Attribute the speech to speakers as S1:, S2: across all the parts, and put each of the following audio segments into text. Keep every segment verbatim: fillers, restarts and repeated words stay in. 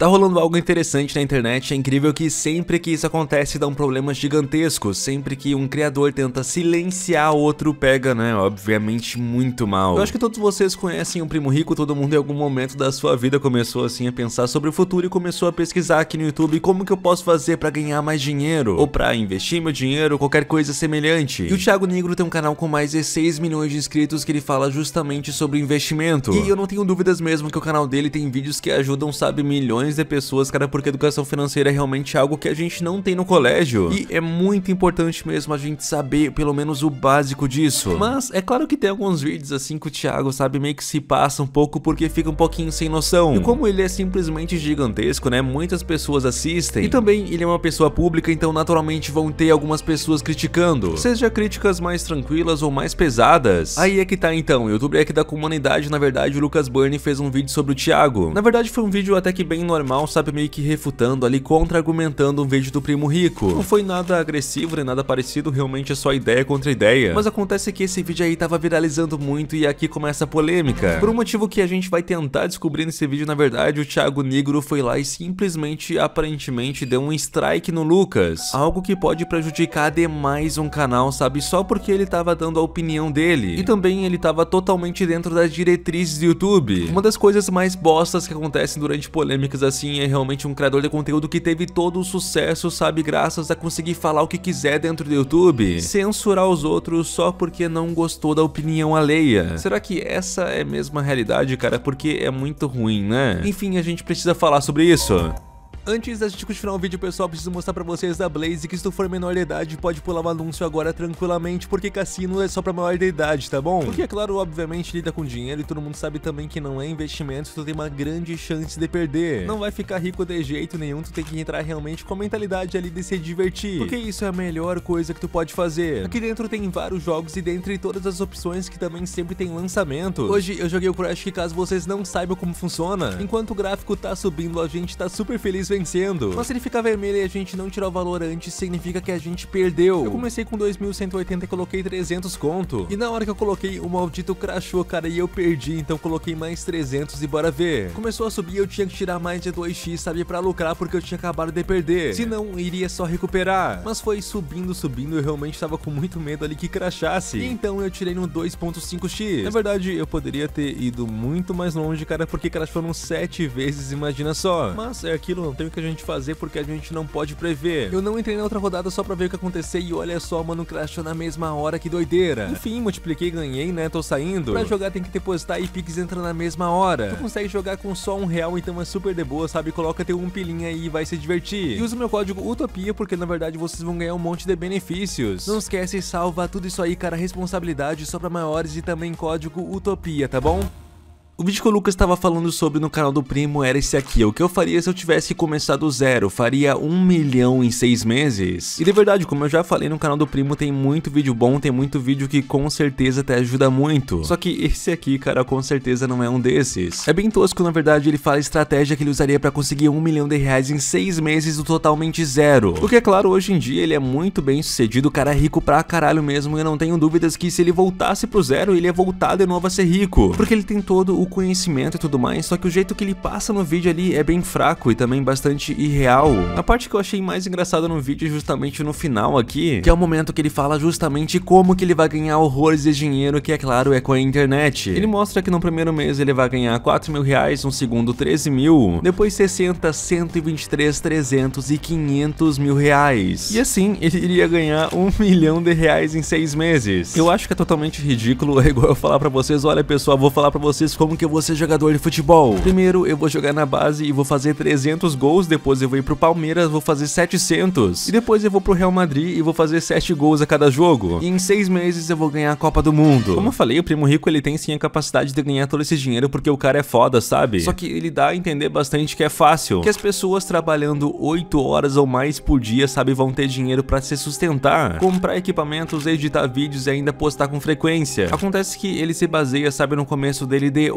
S1: Tá rolando algo interessante na internet, é incrível que sempre que isso acontece dá um problema gigantesco, sempre que um criador tenta silenciar outro pega, né, obviamente muito mal. Eu acho que todos vocês conhecem o Primo Rico, todo mundo em algum momento da sua vida começou assim a pensar sobre o futuro e começou a pesquisar aqui no YouTube como que eu posso fazer pra ganhar mais dinheiro, ou pra investir meu dinheiro, qualquer coisa semelhante. E o Thiago Nigro tem um canal com mais de seis milhões de inscritos que ele fala justamente sobre investimento. E eu não tenho dúvidas mesmo que o canal dele tem vídeos que ajudam, sabe, milhões de pessoas, cara, porque educação financeira é realmente algo que a gente não tem no colégio. E é muito importante mesmo a gente saber pelo menos o básico disso. Mas é claro que tem alguns vídeos assim que o Thiago, sabe, meio que se passa um pouco porque fica um pouquinho sem noção. E como ele é simplesmente gigantesco, né, muitas pessoas assistem. E também ele é uma pessoa pública, então naturalmente vão ter algumas pessoas criticando. Seja críticas mais tranquilas ou mais pesadas. Aí é que tá então, o youtuber aqui da comunidade, na verdade, o Lucas Burni fez um vídeo sobre o Thiago. Na verdade foi um vídeo até que bem normal, sabe, meio que refutando ali, contra-argumentando um vídeo do Primo Rico. Não foi nada agressivo nem nada parecido, realmente é só ideia contra ideia. Mas acontece que esse vídeo aí tava viralizando muito e aqui começa a polêmica. Por um motivo que a gente vai tentar descobrir nesse vídeo, na verdade, o Thiago Nigro foi lá e simplesmente, aparentemente, deu um strike no Lucas. Algo que pode prejudicar demais um canal, sabe, só porque ele tava dando a opinião dele. E também ele tava totalmente dentro das diretrizes do YouTube. Uma das coisas mais bostas que acontecem durante polêmicas assim é realmente um criador de conteúdo que teve todo o sucesso, sabe, graças a conseguir falar o que quiser dentro do YouTube, censurar os outros só porque não gostou da opinião alheia. Será que essa é mesmo a realidade, cara? Porque é muito ruim, né? Enfim, a gente precisa falar sobre isso. Antes da gente continuar o vídeo, pessoal, preciso mostrar pra vocês da Blaze que se tu for menor de idade pode pular o anúncio agora tranquilamente, porque cassino é só pra maior de idade, tá bom? Porque é claro, obviamente lida com dinheiro e todo mundo sabe também que não é investimento, tu tem uma grande chance de perder. Não vai ficar rico de jeito nenhum, tu tem que entrar realmente com a mentalidade ali de se divertir, porque isso é a melhor coisa que tu pode fazer. Aqui dentro tem vários jogos e dentre todas as opções que também sempre tem lançamento. Hoje eu joguei o Crash, que caso vocês não saibam como funciona, enquanto o gráfico tá subindo a gente tá super feliz vencendo. Mas se ele ficar vermelho e a gente não tirar o valor antes, significa que a gente perdeu. Eu comecei com dois mil cento e oitenta e coloquei trezentos conto. E na hora que eu coloquei, o maldito crashou, cara, e eu perdi, então coloquei mais trezentos e bora ver. Começou a subir, eu tinha que tirar mais de dois x, sabe, pra lucrar, porque eu tinha acabado de perder. Se não, iria só recuperar. Mas foi subindo, subindo, eu realmente tava com muito medo ali que crashasse. E então eu tirei no dois ponto cinco x. Na verdade, eu poderia ter ido muito mais longe, cara, porque crashou no sete vezes, imagina só. Mas é aquilo, não tem o que a gente fazer porque a gente não pode prever. Eu não entrei na outra rodada só pra ver o que acontecer e olha só, mano, crashou na mesma hora, que doideira. Enfim, multipliquei, ganhei, né, tô saindo. Pra jogar tem que depositar e Pix entra na mesma hora. Tu consegue jogar com só um real, então é super de boa, sabe? Coloca teu um pilinha aí e vai se divertir. E usa o meu código Utopia porque na verdade vocês vão ganhar um monte de benefícios. Não esquece, salva tudo isso aí, cara, responsabilidade só pra maiores e também código Utopia, tá bom? O vídeo que o Lucas estava falando sobre no canal do Primo era esse aqui. O que eu faria se eu tivesse começado do zero? Faria um milhão em seis meses? E de verdade, como eu já falei, no canal do Primo tem muito vídeo bom, tem muito vídeo que com certeza te ajuda muito. Só que esse aqui, cara, com certeza não é um desses. É bem tosco, na verdade, ele fala a estratégia que ele usaria para conseguir um milhão de reais em seis meses do totalmente zero. Porque é claro, hoje em dia ele é muito bem sucedido, o cara é rico pra caralho mesmo, e eu não tenho dúvidas que se ele voltasse pro zero, ele ia voltar de novo a ser rico. Porque ele tem todo o conhecimento e tudo mais, só que o jeito que ele passa no vídeo ali é bem fraco e também bastante irreal. A parte que eu achei mais engraçada no vídeo é justamente no final aqui, que é o momento que ele fala justamente como que ele vai ganhar horrores de dinheiro, que é claro, é com a internet. Ele mostra que no primeiro mês ele vai ganhar quatro mil reais, no segundo treze mil, depois sessenta, cento e vinte e três, trezentos e quinhentos mil reais. E assim, ele iria ganhar um milhão de reais em seis meses. Eu acho que é totalmente ridículo, é igual eu falar pra vocês, olha pessoal, vou falar pra vocês como que eu vou ser jogador de futebol. Primeiro eu vou jogar na base e vou fazer trezentos gols, depois eu vou ir pro Palmeiras, vou fazer setecentos, e depois eu vou pro Real Madrid e vou fazer sete gols a cada jogo, e em seis meses eu vou ganhar a Copa do Mundo. Como eu falei, o Primo Rico ele tem sim a capacidade de ganhar todo esse dinheiro porque o cara é foda, sabe? Só que ele dá a entender bastante que é fácil, que as pessoas trabalhando oito horas ou mais por dia, sabe, vão ter dinheiro pra se sustentar, comprar equipamentos, editar vídeos e ainda postar com frequência. Acontece que ele se baseia, sabe, no começo dele de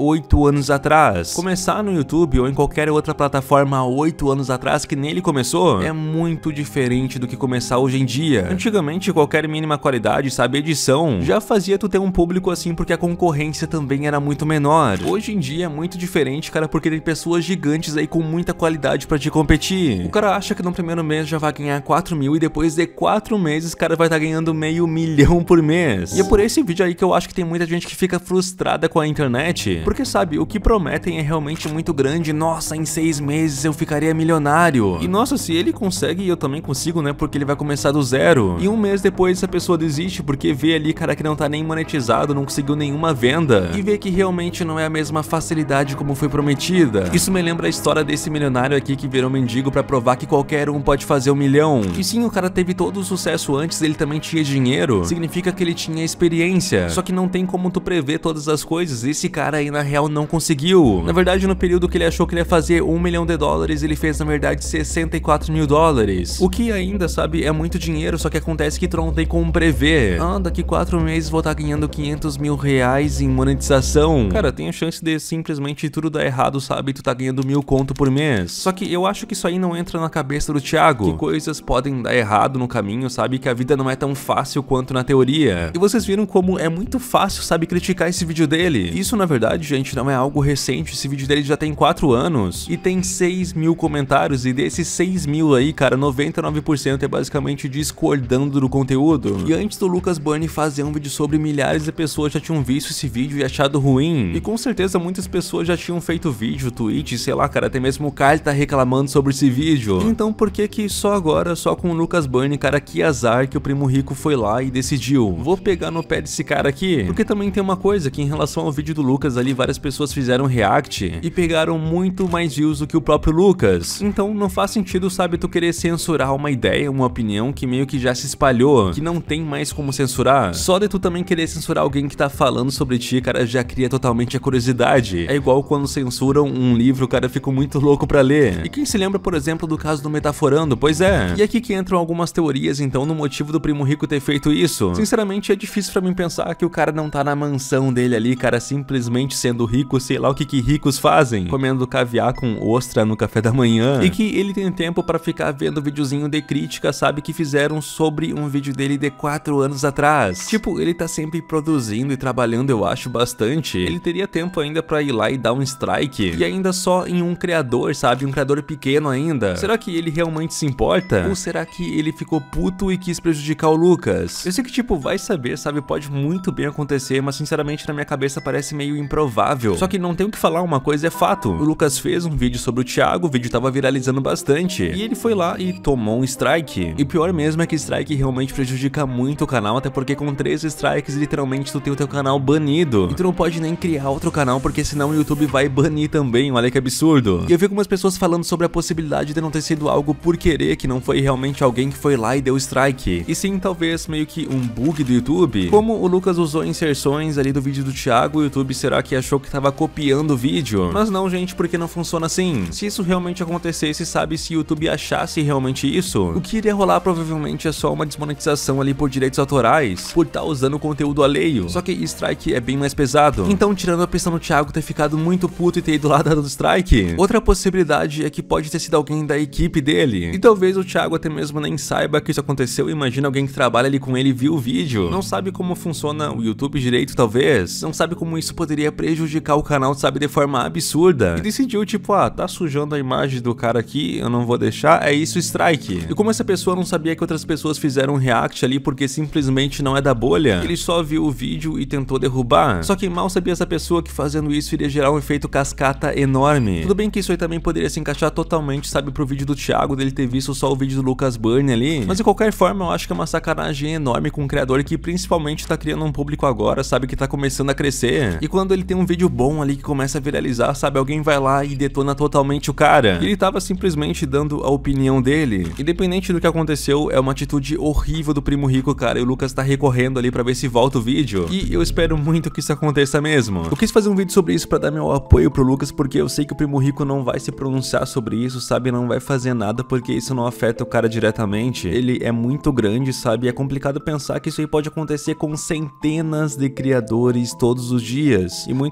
S1: oito anos atrás. Começar no YouTube ou em qualquer outra plataforma há oito anos atrás que nele começou é muito diferente do que começar hoje em dia. Antigamente, qualquer mínima qualidade, sabe, edição, já fazia tu ter um público assim porque a concorrência também era muito menor. Hoje em dia é muito diferente, cara, porque tem pessoas gigantes aí com muita qualidade pra te competir. O cara acha que no primeiro mês já vai ganhar quatro mil e depois de quatro meses o cara vai estar tá ganhando meio milhão por mês. E é por esse vídeo aí que eu acho que tem muita gente que fica frustrada com a internet, porque sabe, o que prometem é realmente muito grande. Nossa, em seis meses eu ficaria milionário. E nossa, se ele consegue, eu também consigo, né, porque ele vai começar do zero. E um mês depois essa pessoa desiste porque vê ali, cara, que não tá nem monetizado, não conseguiu nenhuma venda, e vê que realmente não é a mesma facilidade como foi prometida. Isso me lembra a história desse milionário aqui que virou mendigo pra provar que qualquer um pode fazer um milhão. E sim, o cara teve todo o sucesso antes, ele também tinha dinheiro, significa que ele tinha experiência. Só que não tem como tu prever todas as coisas, esse cara aí na real não conseguiu. Na verdade, no período que ele achou que ele ia fazer um milhão de dólares, ele fez na verdade sessenta e quatro mil dólares. O que ainda, sabe, é muito dinheiro, só que acontece que tu não tem como prever. Ah, daqui quatro meses vou estar ganhando quinhentos mil reais em monetização. Cara, tem a chance de simplesmente tudo dar errado, sabe, tu tá ganhando mil conto por mês. Só que eu acho que isso aí não entra na cabeça do Thiago, que coisas podem dar errado no caminho, sabe, que a vida não é tão fácil quanto na teoria. E vocês viram como é muito fácil, sabe, criticar esse vídeo dele. Isso, na verdade, gente, não é algo recente. Esse vídeo dele já tem quatro anos e tem seis mil comentários, e desses seis mil aí, cara, noventa e nove por cento é basicamente discordando do conteúdo. E antes do Lucas Bunny fazer um vídeo sobre, milhares de pessoas já tinham visto esse vídeo e achado ruim. E com certeza muitas pessoas já tinham feito vídeo, tweet, sei lá, cara, até mesmo o Kyle tá reclamando sobre esse vídeo. Então por que que só agora, só com o Lucas Bunny, cara, que azar que o Primo Rico foi lá e decidiu, vou pegar no pé desse cara aqui? Porque também tem uma coisa, que em relação ao vídeo do Lucas ali, várias pessoas fizeram react e pegaram muito mais views do que o próprio Lucas. Então não faz sentido, sabe, tu querer censurar uma ideia, uma opinião que meio que já se espalhou, que não tem mais como censurar. Só de tu também querer censurar alguém que tá falando sobre ti, cara, já cria totalmente a curiosidade. É igual quando censuram um livro, o cara fica muito louco pra ler. E quem se lembra, por exemplo, do caso do Metaforando? Pois é. E aqui que entram algumas teorias, então, no motivo do Primo Rico ter feito isso. Sinceramente, é difícil pra mim pensar que o cara não tá na mansão dele ali, cara, simplesmente sendo rico, sei lá o que que ricos fazem, comendo caviar com ostra no café da manhã, e que ele tem tempo pra ficar vendo videozinho de crítica, sabe, que fizeram sobre um vídeo dele de quatro anos atrás. Tipo, ele tá sempre produzindo e trabalhando, eu acho, bastante. Ele teria tempo ainda pra ir lá e dar um strike, e ainda só em um criador, sabe, um criador pequeno ainda. Será que ele realmente se importa? Ou será que ele ficou puto e quis prejudicar o Lucas? Eu sei que, tipo, vai saber, sabe, pode muito bem acontecer, mas sinceramente na minha cabeça parece meio improvável. Só que não tem o que falar, uma coisa é fato. O Lucas fez um vídeo sobre o Thiago, o vídeo tava viralizando bastante, e ele foi lá e tomou um strike. E o pior mesmo é que strike realmente prejudica muito o canal, até porque com três strikes, literalmente, tu tem o teu canal banido. E tu não pode nem criar outro canal, porque senão o YouTube vai banir também, olha que absurdo. E eu vi algumas pessoas falando sobre a possibilidade de não ter sido algo por querer, que não foi realmente alguém que foi lá e deu strike, e sim, talvez, meio que um bug do YouTube. Como o Lucas usou inserções ali do vídeo do Thiago, o YouTube será que achou que tava copiando o vídeo? Mas não, gente, porque não funciona assim. Se isso realmente acontecesse, sabe, se o YouTube achasse realmente isso, o que iria rolar provavelmente é só uma desmonetização ali por direitos autorais, por estar usando conteúdo alheio. Só que strike é bem mais pesado. Então, tirando a questão do Thiago ter ficado muito puto e ter ido lá dar do strike, outra possibilidade é que pode ter sido alguém da equipe dele. E talvez o Thiago até mesmo nem saiba que isso aconteceu. Imagina alguém que trabalha ali com ele e viu o vídeo, não sabe como funciona o YouTube direito, talvez, não sabe como isso poderia prejudicar o canal, sabe, de forma absurda, e decidiu, tipo, ah, tá sujando a imagem do cara aqui, eu não vou deixar, é isso, strike. E como essa pessoa não sabia que outras pessoas fizeram um react ali porque simplesmente não é da bolha, ele só viu o vídeo e tentou derrubar. Só que mal sabia essa pessoa que fazendo isso iria gerar um efeito cascata enorme. Tudo bem que isso aí também poderia se encaixar totalmente, sabe, pro vídeo do Thiago, dele ter visto só o vídeo do Lucas Bunny ali, mas de qualquer forma eu acho que é uma sacanagem enorme com um criador que principalmente tá criando um público agora, sabe, que tá começando a crescer, e quando ele tem um vídeo bom ali que começa a viralizar, sabe, alguém vai lá e detona totalmente o cara. E ele tava simplesmente dando a opinião dele. Independente do que aconteceu, é uma atitude horrível do Primo Rico, cara, e o Lucas tá recorrendo ali pra ver se volta o vídeo, e eu espero muito que isso aconteça mesmo. Eu quis fazer um vídeo sobre isso pra dar meu apoio pro Lucas, porque eu sei que o Primo Rico não vai se pronunciar sobre isso, sabe, não vai fazer nada porque isso não afeta o cara diretamente. Ele é muito grande, sabe, e é complicado pensar que isso aí pode acontecer com centenas de criadores todos os dias, e muitas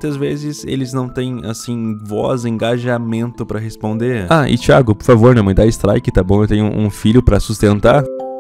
S1: muitas vezes eles não têm, assim, voz, engajamento pra responder. Ah, e Thiago, por favor, não me dá strike, tá bom? Eu tenho um filho pra sustentar.